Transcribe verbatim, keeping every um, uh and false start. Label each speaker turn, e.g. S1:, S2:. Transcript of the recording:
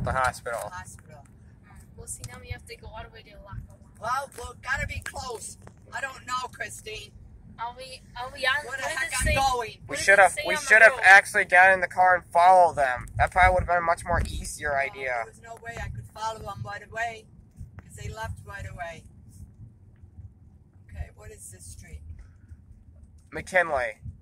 S1: the hospital.
S2: Hospital.
S3: Well, see, now we have to go all the way to Lackawanna.
S2: Well, we've got to be close. I don't know, Christine.
S3: Are we, are we on,
S2: Where the
S3: what does
S2: heck
S3: it
S2: I'm
S3: say?
S2: going?
S1: We
S3: What does
S1: should
S3: it
S1: have
S3: say
S1: we
S3: on the
S1: should have
S3: road?
S1: actually got in the car and followed them. That probably would have been a much more easier idea.
S2: There was no way I could follow them right away because they left right away. Okay, what is this street?
S1: McKinley.